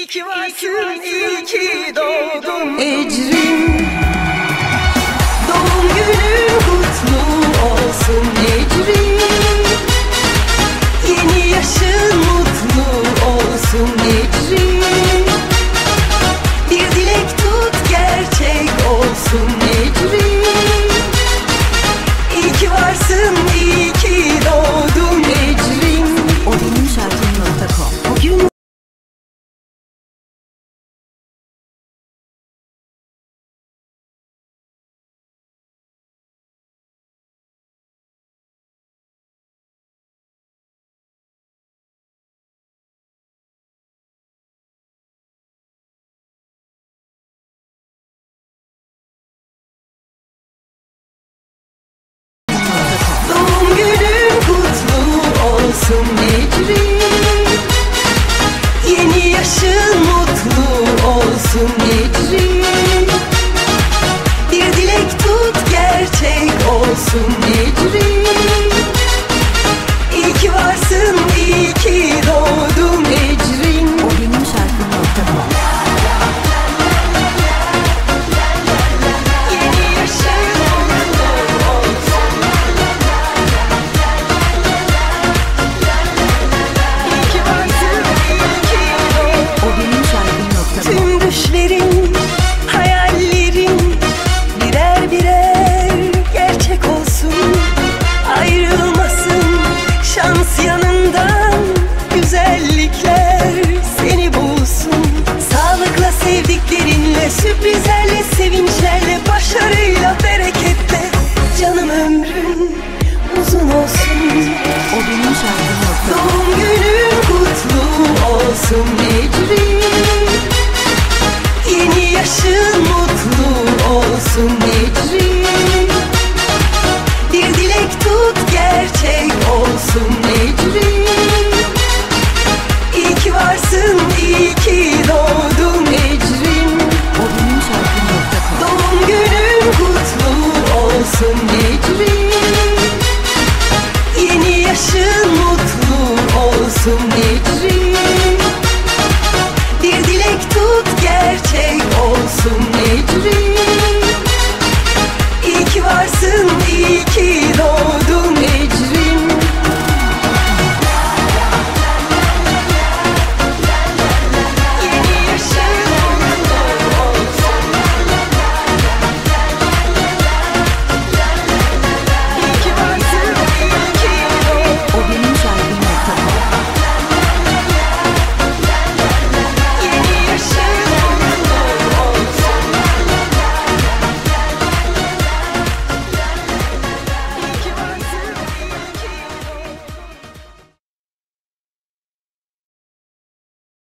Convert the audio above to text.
İyi ki varsın, iyi ki doğdun Ecrin. Doğum günün kutlu olsun Ecrin. Yeni yaşın mutlu olsun Ecrin. Bir dilek tut gerçek olsun Ecrin. İyi ki varsın, iyi ki doğdun Ecrin. Odin'inşarkı.com. Bugün olsun Ecrin. Yeni yaşın